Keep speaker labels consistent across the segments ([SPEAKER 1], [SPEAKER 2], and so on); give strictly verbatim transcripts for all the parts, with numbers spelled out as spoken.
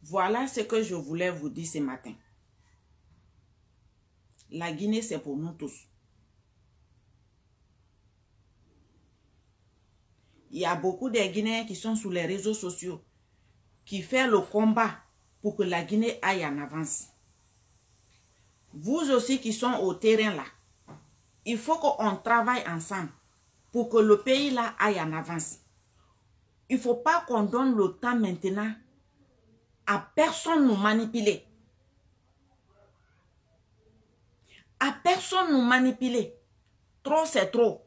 [SPEAKER 1] Voilà ce que je voulais vous dire ce matin. La Guinée, c'est pour nous tous. Il y a beaucoup de Guinéens qui sont sur les réseaux sociaux, qui font le combat pour que la Guinée aille en avance. Vous aussi qui sont au terrain là, il faut qu'on travaille ensemble pour que le pays là aille en avance. Il ne faut pas qu'on donne le temps maintenant à personne nous manipuler. À personne nous manipuler. Trop, c'est trop.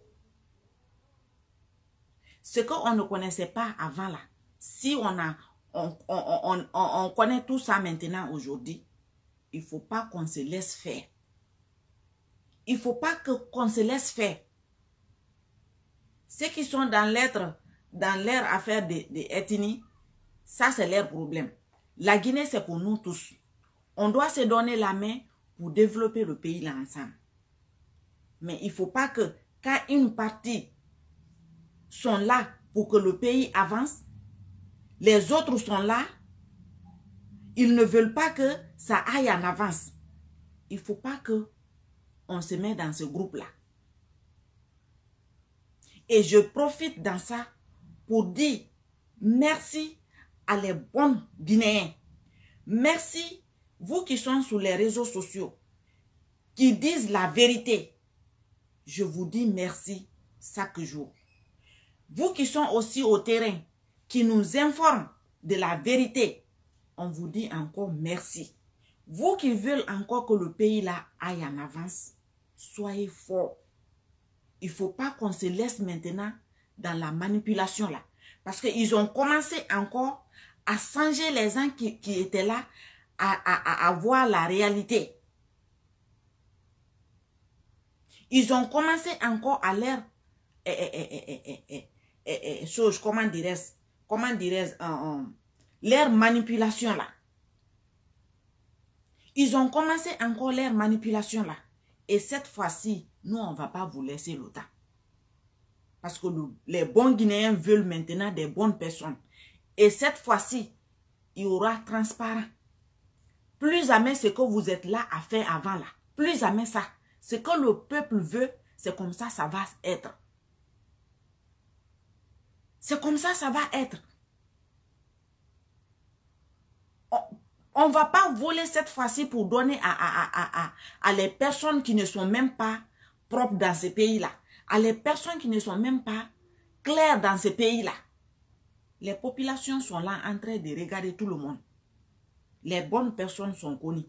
[SPEAKER 1] Ce qu'on ne connaissait pas avant là, si on, a, on, on, on, on, on connaît tout ça maintenant aujourd'hui, il ne faut pas qu'on se laisse faire. Il ne faut pas qu'on se laisse faire. Ceux qui sont dans l'être, dans leur affaire de, de ethnie, ça c'est leur problème. La Guinée, c'est pour nous tous. On doit se donner la main pour développer le pays là ensemble. Mais il ne faut pas que, quand une partie sont là pour que le pays avance, les autres sont là, ils ne veulent pas que ça aille en avance. Il ne faut pas que on se mette dans ce groupe-là. Et je profite dans ça pour dire merci à les bons Guinéens. Merci, vous qui sont sur les réseaux sociaux, qui disent la vérité. Je vous dis merci chaque jour. Vous qui sont aussi au terrain, qui nous informent de la vérité, on vous dit encore merci. Vous qui veulent encore que le pays là aille en avance, soyez forts. Il ne faut pas qu'on se laisse maintenant dans la manipulation là. Parce qu'ils ont commencé encore à changer les gens qui, qui étaient là, à, à, à voir la réalité. Ils ont commencé encore à leur... Eh, eh, eh, eh, eh, eh, eh, eh, eh, chose, comment dirais-je, comment dirais-je, euh, euh, leur manipulation là. Ils ont commencé encore leur manipulation là. Et cette fois-ci, nous, on ne va pas vous laisser le temps. Parce que le, les bons Guinéens veulent maintenant des bonnes personnes. Et cette fois-ci, il y aura transparent. Plus jamais ce que vous êtes là à faire avant là. Plus jamais ça. Ce que le peuple veut, c'est comme ça, ça va être. C'est comme ça, ça va être. On ne va pas voler cette fois-ci pour donner à, à, à, à, à les personnes qui ne sont même pas propres dans ce pays-là. À les personnes qui ne sont même pas claires dans ce pays-là. Les populations sont là en train de regarder tout le monde. Les bonnes personnes sont connues.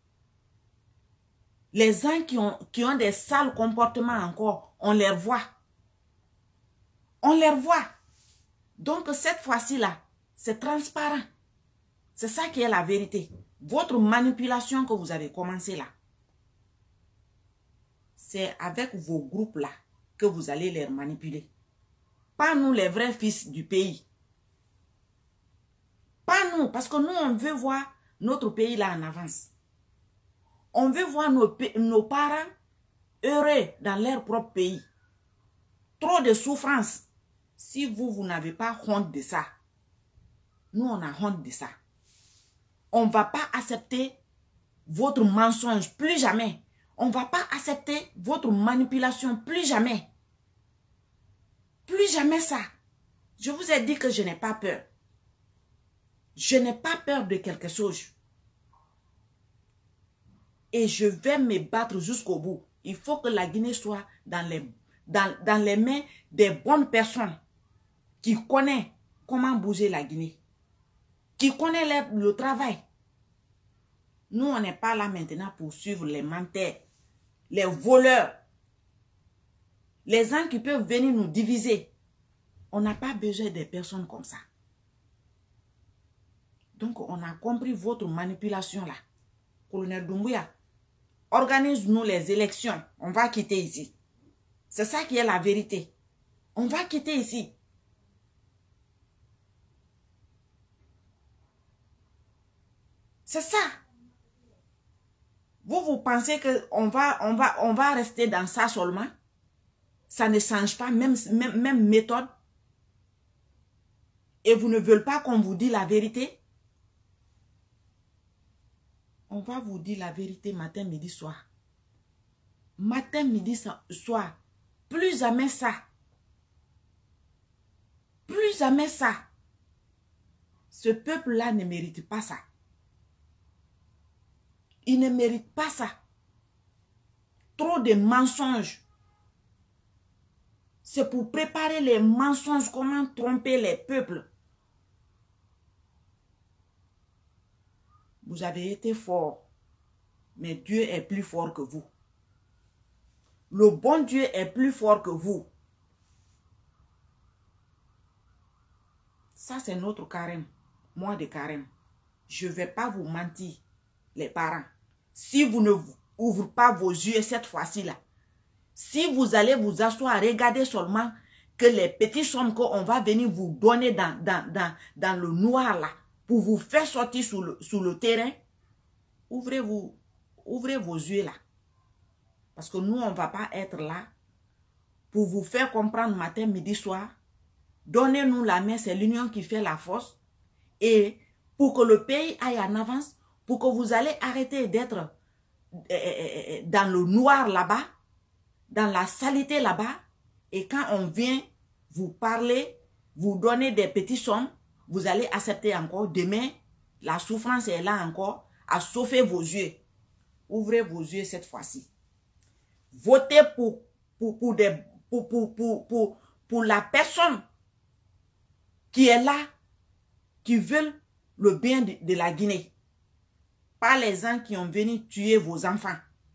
[SPEAKER 1] Les gens qui ont, qui ont des sales comportements encore, on les voit. On les voit. Donc cette fois-ci-là, c'est transparent. C'est ça qui est la vérité. Votre manipulation que vous avez commencé là, c'est avec vos groupes-là que vous allez les manipuler. Pas nous, les vrais fils du pays. Pas nous, parce que nous, on veut voir notre pays là en avance. On veut voir nos, nos parents heureux dans leur propre pays. Trop de souffrance. Si vous, vous n'avez pas honte de ça, nous, on a honte de ça. On ne va pas accepter votre mensonge, plus jamais. On ne va pas accepter votre manipulation, plus jamais. Plus jamais ça. Je vous ai dit que je n'ai pas peur. Je n'ai pas peur de quelque chose. Et je vais me battre jusqu'au bout. Il faut que la Guinée soit dans les, dans, dans les mains des bonnes personnes qui connaissent comment bouger la Guinée. Qui connaissent le, le travail. Nous, on n'est pas là maintenant pour suivre les menteurs, les voleurs, les gens qui peuvent venir nous diviser. On n'a pas besoin de personnes comme ça. Donc, on a compris votre manipulation là. Colonel Doumbouya, organise-nous les élections. On va quitter ici. C'est ça qui est la vérité. On va quitter ici. C'est ça. Vous, vous pensez qu'on va, on va, on va rester dans ça seulement? Ça ne change pas, même, même, même méthode. Et vous ne voulez pas qu'on vous dise la vérité? On va vous dire la vérité matin, midi, soir. Matin, midi, soir. Plus jamais ça. Plus jamais ça. Ce peuple-là ne mérite pas ça. Il ne mérite pas ça. Trop de mensonges. C'est pour préparer les mensonges, comment tromper les peuples. Vous avez été fort, mais Dieu est plus fort que vous. Le bon Dieu est plus fort que vous. Ça, c'est notre carême. Moi de carême. Je ne vais pas vous mentir, les parents. Si vous ne ouvrez pas vos yeux cette fois-ci là, si vous allez vous asseoir, regardez seulement que les petits sommes qu'on va venir vous donner dans, dans, dans, dans le noir là, pour vous faire sortir sur le, sur le terrain, ouvrez, vous, ouvrez vos yeux là. Parce que nous, on ne va pas être là pour vous faire comprendre matin, midi, soir. Donnez-nous la main, c'est l'union qui fait la force. Et pour que le pays aille en avance, pour que vous allez arrêter d'être dans le noir là-bas, dans la saleté là-bas, et quand on vient vous parler, vous donner des petits sommes, vous allez accepter encore. Demain, la souffrance est là encore, à sauver vos yeux. Ouvrez vos yeux cette fois-ci. Votez pour, pour, pour, des, pour, pour, pour, pour, pour la personne qui est là, qui veut le bien de, de la Guinée. Pas les gens qui ont venu tuer vos enfants.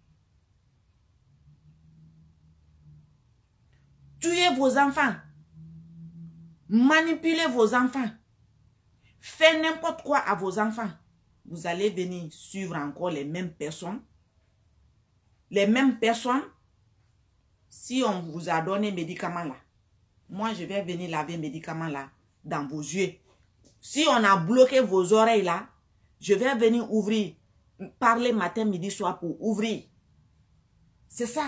[SPEAKER 1] Tuez vos enfants. Manipulez vos enfants. Faites n'importe quoi à vos enfants. Vous allez venir suivre encore les mêmes personnes. Les mêmes personnes. Si on vous a donné médicaments là, moi je vais venir laver médicaments là dans vos yeux. Si on a bloqué vos oreilles là, je vais venir ouvrir, parler matin, midi, soir pour ouvrir. C'est ça.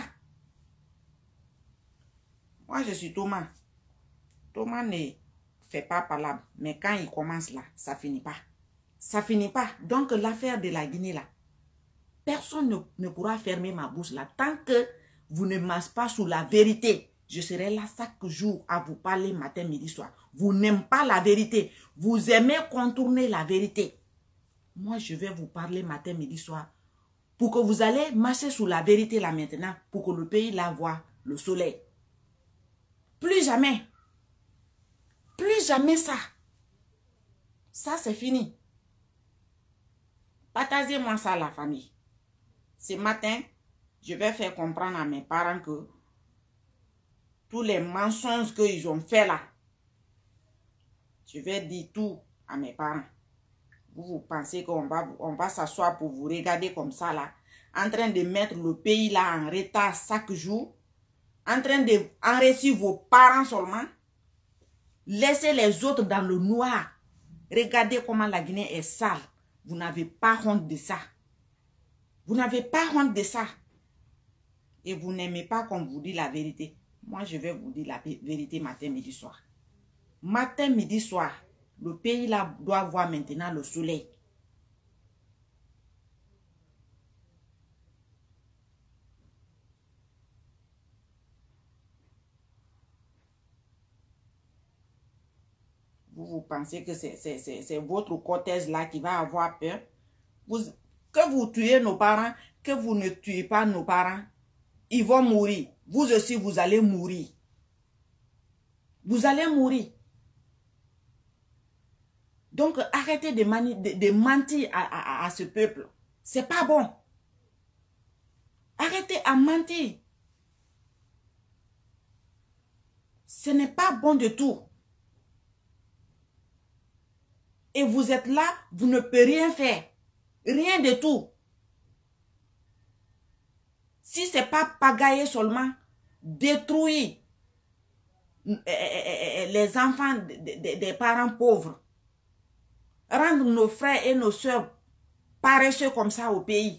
[SPEAKER 1] Moi, je suis Thomas. Thomas ne fait pas palabre. Mais quand il commence là, ça finit pas. Ça finit pas. Donc, l'affaire de la Guinée là, personne ne, ne pourra fermer ma bouche là. Tant que vous ne marchez pas sur la vérité, je serai là chaque jour à vous parler matin, midi, soir. Vous n'aimez pas la vérité. Vous aimez contourner la vérité. Moi, je vais vous parler matin, midi, soir. Pour que vous allez marcher sur la vérité là maintenant. Pour que le pays là voit le soleil. Plus jamais. Plus jamais ça. Ça, c'est fini. Partagez-moi ça, la famille. Ce matin, je vais faire comprendre à mes parents que tous les mensonges qu'ils ont fait là, je vais dire tout à mes parents. Vous, vous pensez qu'on va, on va s'asseoir pour vous regarder comme ça là, en train de mettre le pays là en retard chaque jour, en train d'enrichir vos parents seulement, laissez les autres dans le noir. Regardez comment la Guinée est sale. Vous n'avez pas honte de ça. Vous n'avez pas honte de ça. Et vous n'aimez pas qu'on vous dise la vérité. Moi, je vais vous dire la vérité matin, midi, soir. Matin, midi, soir. Le pays là doit voir maintenant le soleil. Vous, vous pensez que c'est votre cortège là qui va avoir peur? Vous, que vous tuez nos parents, que vous ne tuez pas nos parents, ils vont mourir. Vous aussi, vous allez mourir. Vous allez mourir. Donc, arrêtez de, de, de mentir à, à, à ce peuple. C'est pas bon. Arrêtez à mentir. Ce n'est pas bon du tout. Et vous êtes là, vous ne pouvez rien faire. Rien de tout. Si ce n'est pas pagailler seulement, détruire les enfants des parents pauvres. Rendre nos frères et nos soeurs paresseux comme ça au pays.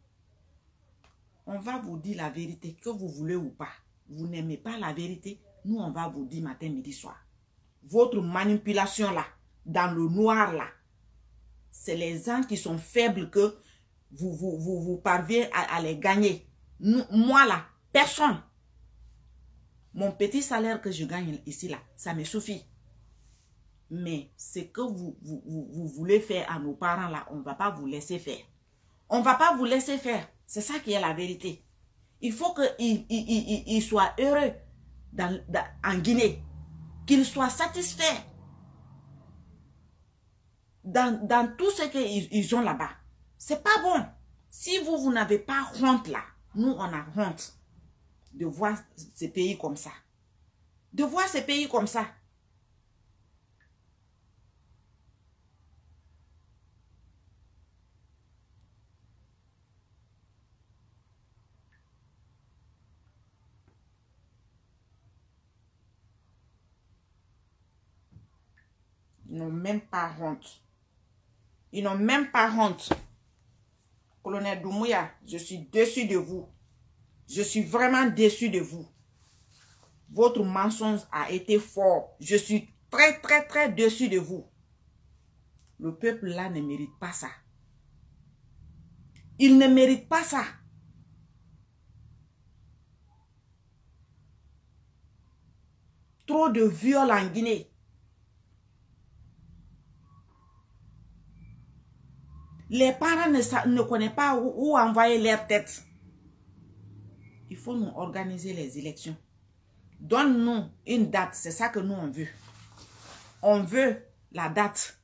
[SPEAKER 1] On va vous dire la vérité, que vous voulez ou pas. Vous n'aimez pas la vérité, nous on va vous dire matin, midi, soir. Votre manipulation là, dans le noir là, c'est les gens qui sont faibles que vous, vous, vous, vous parvenez à, à les gagner. Nous, moi là, personne. Mon petit salaire que je gagne ici là, ça me suffit. Mais ce que vous, vous, vous, vous voulez faire à nos parents là, on ne va pas vous laisser faire. On ne va pas vous laisser faire. C'est ça qui est la vérité. Il faut qu'ils il, il, il, il soient heureux dans, dans, en Guinée. Qu'ils soient satisfaits dans, dans tout ce qu'ils ils ont là-bas. C'est pas bon. Si vous, vous n'avez pas honte là, nous, on a honte de voir ces pays comme ça. De voir ces pays comme ça. Ils n'ont même pas honte. Ils n'ont même pas honte. Colonel Doumbouya, je suis déçu de vous. Je suis vraiment déçu de vous. Votre mensonge a été fort. Je suis très, très, très déçu de vous. Le peuple là ne mérite pas ça. Il ne mérite pas ça. Trop de viols en Guinée. Les parents ne, ne connaissent pas où, où envoyer leur tête. Il faut nous organiser les élections. Donne-nous une date. C'est ça que nous on veut. On veut la date.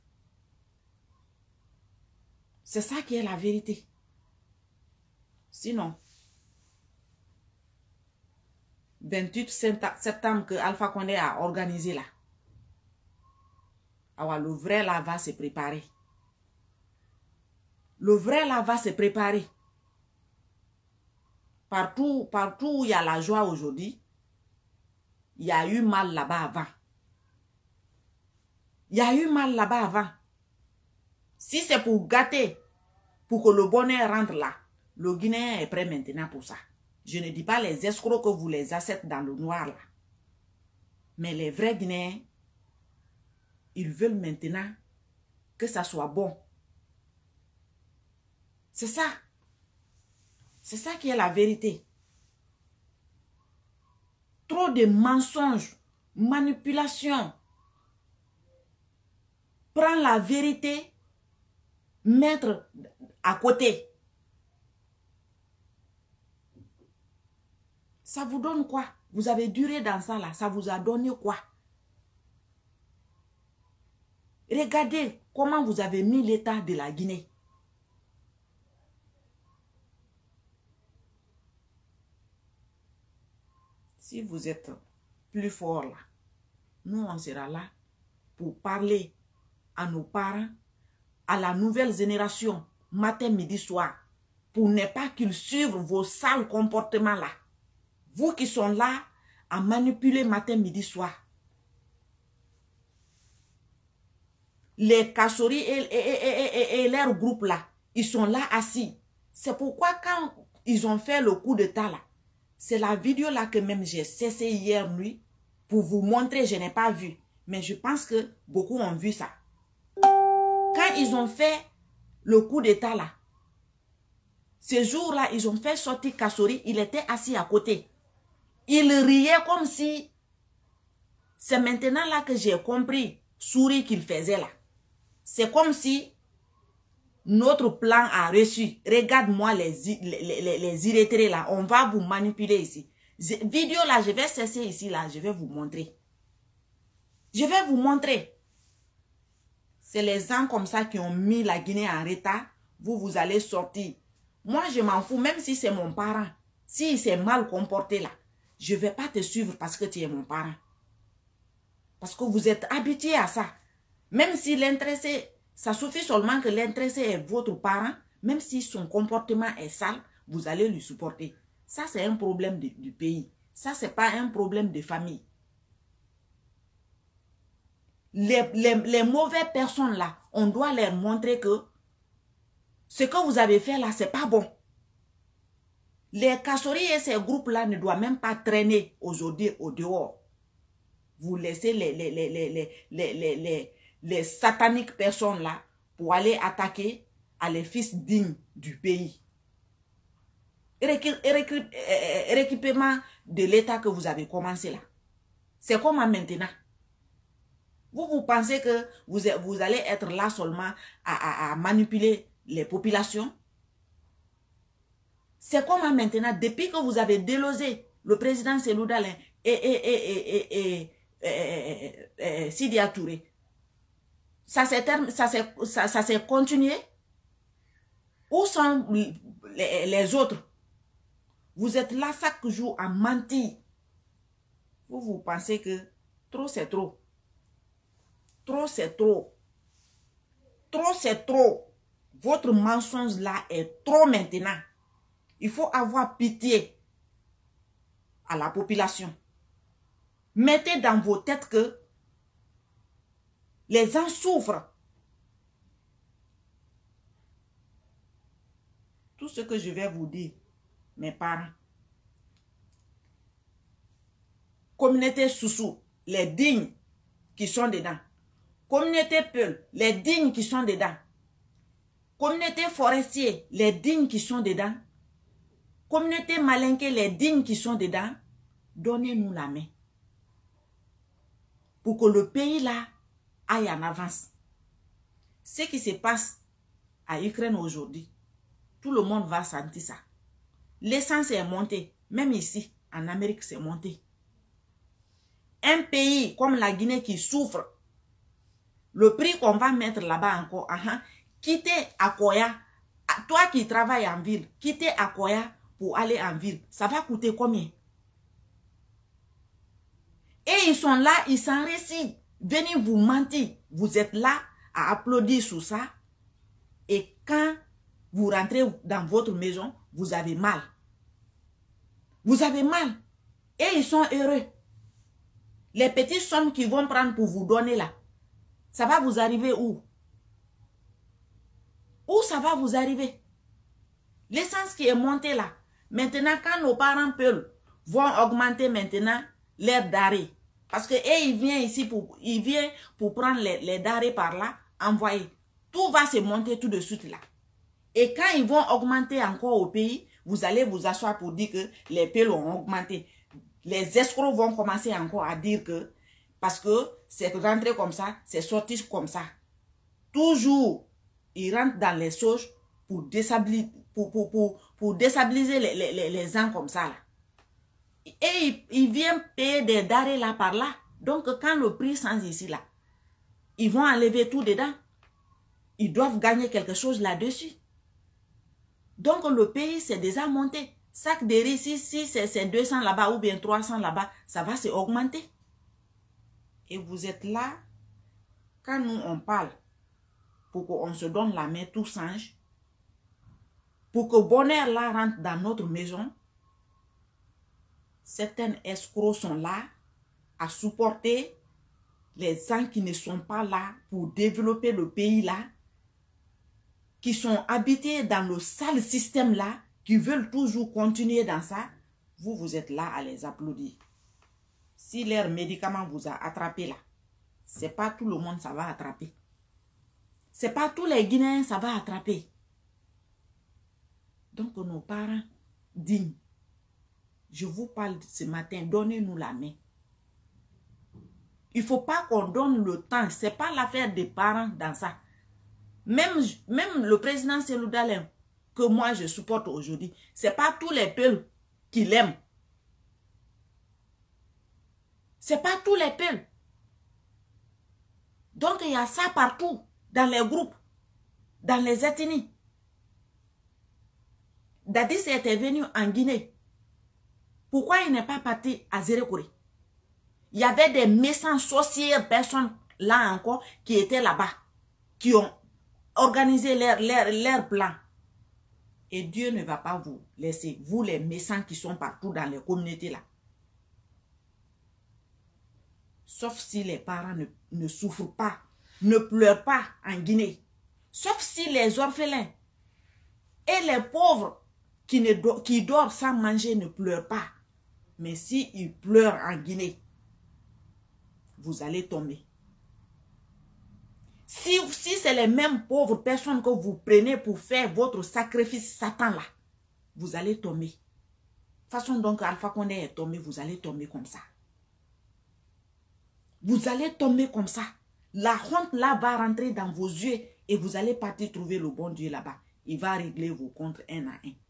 [SPEAKER 1] C'est ça qui est la vérité. Sinon, vingt-huit septembre que Alpha Condé a organisé là. Alors le vrai là va se préparer. Le vrai là va se préparer. Partout, partout où il y a la joie aujourd'hui, il y a eu mal là-bas avant. Il y a eu mal là-bas avant. Si c'est pour gâter, pour que le bonheur rentre là, le Guinéen est prêt maintenant pour ça. Je ne dis pas les escrocs que vous les acceptez dans le noir là. Mais les vrais Guinéens, ils veulent maintenant que ça soit bon. C'est ça. C'est ça qui est la vérité. Trop de mensonges, manipulations. Prends la vérité, mettre à côté. Ça vous donne quoi? Vous avez duré dans ça là, ça vous a donné quoi? Regardez comment vous avez mis l'état de la Guinée. Si vous êtes plus fort là, nous on sera là pour parler à nos parents, à la nouvelle génération, matin, midi, soir, pour ne pas qu'ils suivent vos sales comportements là. Vous qui sont là à manipuler matin, midi, soir. Les Kassory et, et, et, et, et leur groupe là, ils sont là assis. C'est pourquoi quand ils ont fait le coup d'état là, c'est la vidéo là que même j'ai cessé hier nuit pour vous montrer, je n'ai pas vu. Mais je pense que beaucoup ont vu ça. Quand ils ont fait le coup d'état là, ce jour-là, ils ont fait sortir Kassory, il était assis à côté. Il riait comme si, c'est maintenant là que j'ai compris, souris qu'il faisait là. C'est comme si notre plan a reçu. Regarde-moi les, les, les, les irrétés là, on va vous manipuler ici. Vidéo là, je vais cesser ici là, je vais vous montrer. Je vais vous montrer. C'est les gens comme ça qui ont mis la Guinée en retard. Vous, vous allez sortir. Moi, je m'en fous, même si c'est mon parent. S'il s'est mal comporté là, je ne vais pas te suivre parce que tu es mon parent. Parce que vous êtes habitué à ça. Même si l'intéressé, ça suffit seulement que l'intéressé est votre parent, même si son comportement est sale, vous allez lui supporter. Ça, c'est un problème de, du pays. Ça, ce n'est pas un problème de famille. Les, les, les mauvaises personnes là, on doit leur montrer que ce que vous avez fait là, c'est pas bon. Les Kassory et ces groupes-là ne doivent même pas traîner aujourd'hui au dehors. Vous laissez les, les, les, les, les, les, les, les, les sataniques personnes là pour aller attaquer à les fils dignes du pays. Rééquipement de l'État que vous avez commencé là. C'est comment maintenant? Vous, vous pensez que vous, vous allez être là seulement à, à, à manipuler les populations? C'est comment maintenant? Depuis que vous avez délosé le président Cellou Dalein et, et, et, et, et, et, et, et, et Sidya Touré, ça s'est ça, ça, ça continué? Où sont les, les autres? Vous êtes là chaque jour à mentir. Vous, vous pensez que trop c'est trop. Trop c'est trop. Trop c'est trop. Votre mensonge là est trop maintenant. Il faut avoir pitié à la population. Mettez dans vos têtes que les gens souffrent. Tout ce que je vais vous dire, mes parents. Communauté Soussou, les dignes qui sont dedans. Communauté Peul, les dignes qui sont dedans. Communauté Forestier, les dignes qui sont dedans. Communauté Malinké, les dignes qui sont dedans. Donnez-nous la main. Pour que le pays là aille en avance. Ce qui se passe à Ukraine aujourd'hui, tout le monde va sentir ça. L'essence est montée. Même ici, en Amérique, c'est monté. Un pays comme la Guinée qui souffre, le prix qu'on va mettre là-bas encore, uh -huh, quitter Akoya, toi qui travailles en ville, quitter Akoya pour aller en ville, ça va coûter combien? Et ils sont là, ils s'en récient. Venez vous mentir. Vous êtes là à applaudir sur ça. Et quand vous rentrez dans votre maison, vous avez mal. Vous avez mal. Et ils sont heureux. Les petites sommes qu'ils vont prendre pour vous donner là, ça va vous arriver où? Où ça va vous arriver? L'essence qui est montée là. Maintenant, quand nos parents peuvent, vont augmenter maintenant l'air d'arrêt. Parce que et ils viennent ici pour, ils viennent pour prendre les, les darés par là, envoyer. Tout va se monter tout de suite là. Et quand ils vont augmenter encore au pays, vous allez vous asseoir pour dire que les pelles ont augmenté. Les escrocs vont commencer encore à dire que, parce que c'est rentré comme ça, c'est sorti comme ça. Toujours, ils rentrent dans les sauges pour déstabiliser, pour, pour, pour, pour déstabiliser les, les, les gens comme ça là. Et ils, ils viennent payer des darés là par là. Donc quand le prix change ici là, ils vont enlever tout dedans. Ils doivent gagner quelque chose là-dessus. Donc le pays c'est déjà monté. Sac de riz, si, si c'est deux cents là-bas ou bien trois cents là-bas, ça va se augmenter. Et vous êtes là, quand nous on parle, pour qu'on se donne la main, tout change. Pour que bonheur là rentre dans notre maison, certains escrocs sont là à supporter les gens qui ne sont pas là pour développer le pays là, qui sont habités dans le sale système là, qui veulent toujours continuer dans ça. Vous, vous êtes là à les applaudir. Si leur médicament vous a attrapé là, c'est pas tout le monde ça va attraper. C'est pas tous les Guinéens ça va attraper. Donc nos parents dignes, je vous parle ce matin, donnez-nous la main. Il ne faut pas qu'on donne le temps. Ce n'est pas l'affaire des parents dans ça. Même, même le président Cellou Dalein, que moi je supporte aujourd'hui, ce n'est pas tous les peuples qui l'aiment. Ce n'est pas tous les peuples. Donc il y a ça partout, dans les groupes, dans les ethnies. Dadis était venu en Guinée. Pourquoi il n'est pas parti à Zérékoré? Il y avait des méchants sorciers, personnes là encore, qui étaient là-bas, qui ont organisé leur, leur, leur plan. Et Dieu ne va pas vous laisser, vous les méchants qui sont partout dans les communautés là. Sauf si les parents ne, ne souffrent pas, ne pleurent pas en Guinée. Sauf si les orphelins et les pauvres qui, ne do qui dorment sans manger ne pleurent pas. Mais s'ils pleurent en Guinée, vous allez tomber. Si, si c'est les mêmes pauvres personnes que vous prenez pour faire votre sacrifice Satan là, vous allez tomber. De toute façon, donc, Alpha Condé est tombé, vous allez tomber comme ça. Vous allez tomber comme ça. La honte là va rentrer dans vos yeux et vous allez partir trouver le bon Dieu là-bas. Il va régler vos comptes un à un.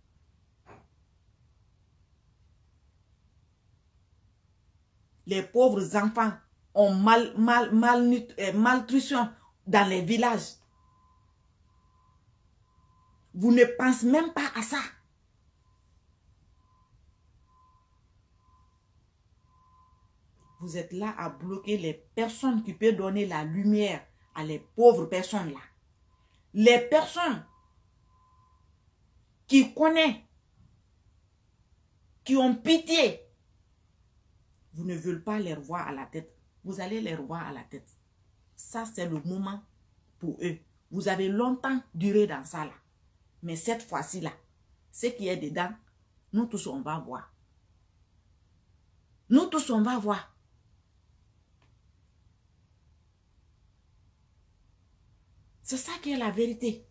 [SPEAKER 1] Les pauvres enfants ont mal, mal, mal, euh, malnutrition dans les villages. Vous ne pensez même pas à ça. Vous êtes là à bloquer les personnes qui peuvent donner la lumière à les pauvres personnes là. Les personnes qui connaissent, qui ont pitié, vous ne voulez pas les revoir à la tête. Vous allez les revoir à la tête. Ça, c'est le moment pour eux. Vous avez longtemps duré dans ça là. Mais cette fois-ci là, ce qui est dedans, nous tous on va voir. Nous tous on va voir. C'est ça qui est la vérité.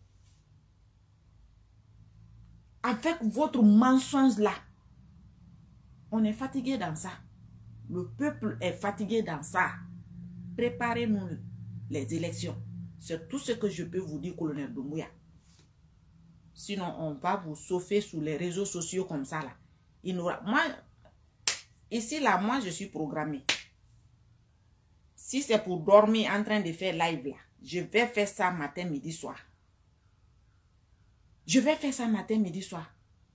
[SPEAKER 1] Avec votre mensonge là, on est fatigué dans ça. Le peuple est fatigué dans ça. Préparez-nous les élections. C'est tout ce que je peux vous dire, colonel Doumbouya. Sinon, on va vous sauver sur les réseaux sociaux comme ça là. Il n'aura... Moi, ici là, moi je suis programmée. Si c'est pour dormir en train de faire live là, je vais faire ça matin, midi, soir. Je vais faire ça matin, midi, soir.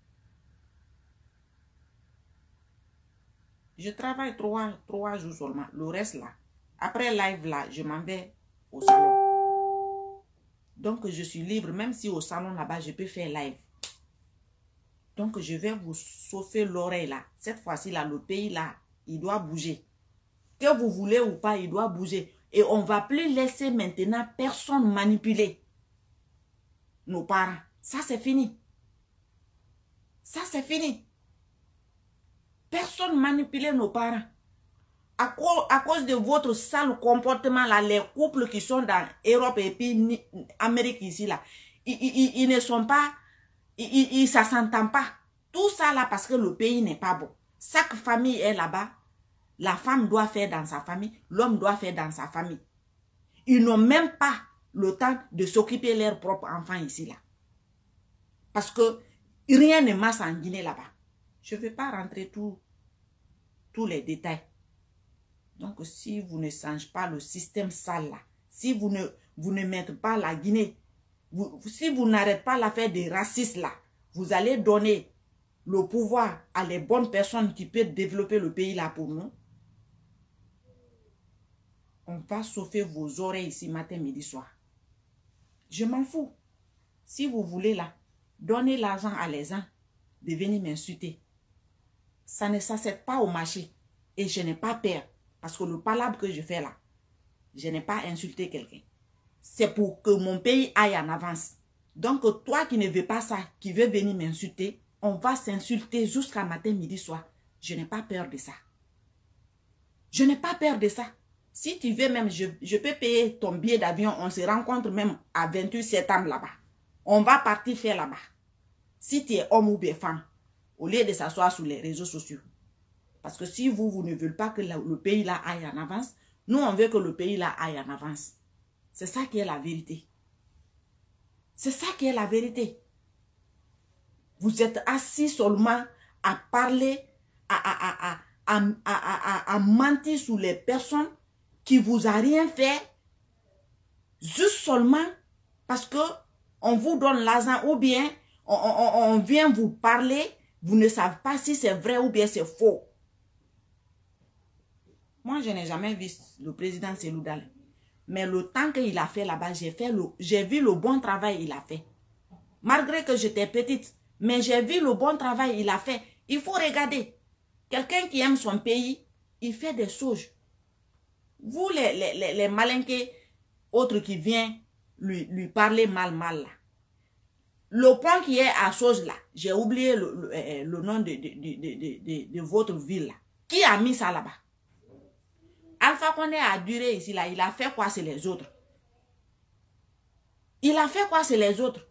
[SPEAKER 1] Je travaille trois, trois jours seulement. Le reste là, après live là, je m'en vais au salon. Donc je suis libre, même si au salon là-bas, je peux faire live. Donc je vais vous sauver l'oreille là. Cette fois-ci là, le pays là, il doit bouger. Que vous voulez ou pas, il doit bouger. Et on ne va plus laisser maintenant personne manipuler nos parents. Ça, c'est fini. Ça, c'est fini. Personne manipuler nos parents. À cause, à cause de votre sale comportement, là, les couples qui sont dans Europe et puis Amérique ici, là, ils, ils, ils ne sont pas, ils ne s'entendent pas. Tout ça, là, parce que le pays n'est pas bon. Chaque famille est là-bas. La femme doit faire dans sa famille, l'homme doit faire dans sa famille. Ils n'ont même pas le temps de s'occuper de leurs propres enfants ici, là. Parce que rien ne marche en Guinée là-bas. Je ne vais pas rentrer tout, tous les détails. Donc, si vous ne changez pas le système sale là, si vous ne, vous ne mettez pas la Guinée, vous, si vous n'arrêtez pas l'affaire des racistes là, vous allez donner le pouvoir à les bonnes personnes qui peuvent développer le pays là pour nous. On va sauver vos oreilles ici matin, midi, soir. Je m'en fous. Si vous voulez là, donnez l'argent à les gens de venir m'insulter. Ça ne s'accepte pas au marché. Et je n'ai pas peur. Parce que le palabre que je fais là, je n'ai pas insulté quelqu'un. C'est pour que mon pays aille en avance. Donc toi qui ne veux pas ça, qui veux venir m'insulter, on va s'insulter jusqu'à matin, midi, soir. Je n'ai pas peur de ça. Je n'ai pas peur de ça. Si tu veux même, je, je peux payer ton billet d'avion. On se rencontre même à vingt-huit septembre là-bas. On va partir faire là-bas. Si tu es homme ou bien femme, au lieu de s'asseoir sur les réseaux sociaux. Parce que si vous, vous ne voulez pas que le, le pays là aille en avance, nous, on veut que le pays là aille en avance. C'est ça qui est la vérité. C'est ça qui est la vérité. Vous êtes assis seulement à parler, à, à, à, à, à, à, à, à mentir sur les personnes qui vous a rien fait, juste seulement parce que on vous donne l'argent ou bien on, on, on vient vous parler, vous ne savez pas si c'est vrai ou bien c'est faux. Moi, je n'ai jamais vu le président Cellou Dalein. Mais le temps qu'il a fait là-bas, j'ai fait le, j'ai vu le bon travail qu'il a fait. Malgré que j'étais petite, mais j'ai vu le bon travail qu'il a fait. Il faut regarder. Quelqu'un qui aime son pays, il fait des choses. Vous, les, les, les, les malinqués, autres qui viennent lui, lui parler mal, mal là. Le point qui est à Sauge là, j'ai oublié le, le, le nom de, de, de, de, de, de votre ville là. Qui a mis ça là-bas? Alpha Condé a duré ici là, il a fait quoi c'est les autres? Il a fait quoi sur les autres?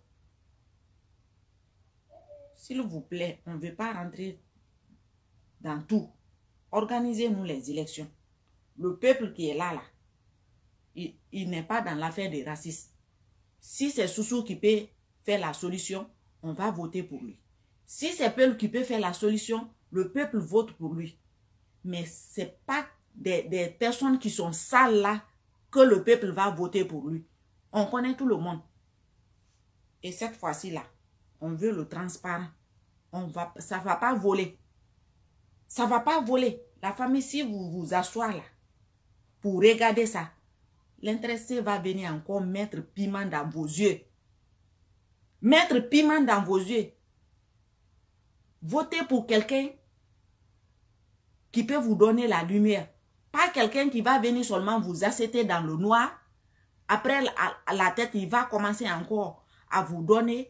[SPEAKER 1] S'il vous plaît, on ne veut pas rentrer dans tout. Organisez-nous les élections. Le peuple qui est là, là, il, il n'est pas dans l'affaire des racistes. Si c'est Soussou qui peut faire la solution, on va voter pour lui. Si c'est Peul qui peut faire la solution, le peuple vote pour lui. Mais ce n'est pas des, des personnes qui sont sales là que le peuple va voter pour lui. On connaît tout le monde. Et cette fois-ci là, on veut le transparent. On va, ça ne va pas voler. Ça ne va pas voler. La famille, si vous vous asseyez là, pour regarder ça, l'intéressé va venir encore mettre piment dans vos yeux. Mettre piment dans vos yeux. Votez pour quelqu'un qui peut vous donner la lumière. Pas quelqu'un qui va venir seulement vous accepter dans le noir. Après, à la tête, il va commencer encore à vous donner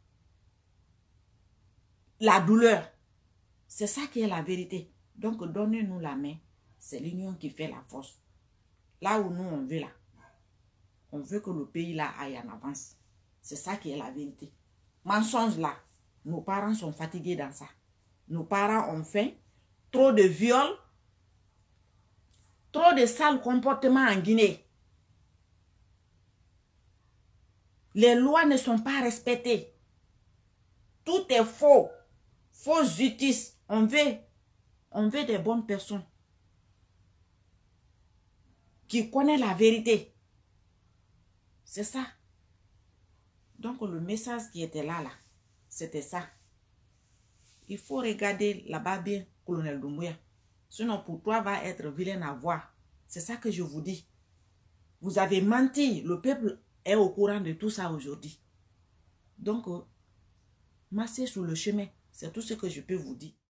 [SPEAKER 1] la douleur. C'est ça qui est la vérité. Donc, donnez-nous la main. C'est l'union qui fait la force. Là où nous, on veut là. On veut que le pays là aille en avance. C'est ça qui est la vérité. Mensonge là. Nos parents sont fatigués dans ça. Nos parents ont faim. Trop de viols. Trop de sales comportements en Guinée. Les lois ne sont pas respectées. Tout est faux. Fausse justice. On veut, on veut des bonnes personnes qui connaissent la vérité. C'est ça. Donc le message qui était là, là, c'était ça. Il faut regarder là-bas bien, colonel Doumbouya. Sinon pour toi va être vilain à voir. C'est ça que je vous dis. Vous avez menti. Le peuple est au courant de tout ça aujourd'hui. Donc, euh, marchez sur le chemin. C'est tout ce que je peux vous dire.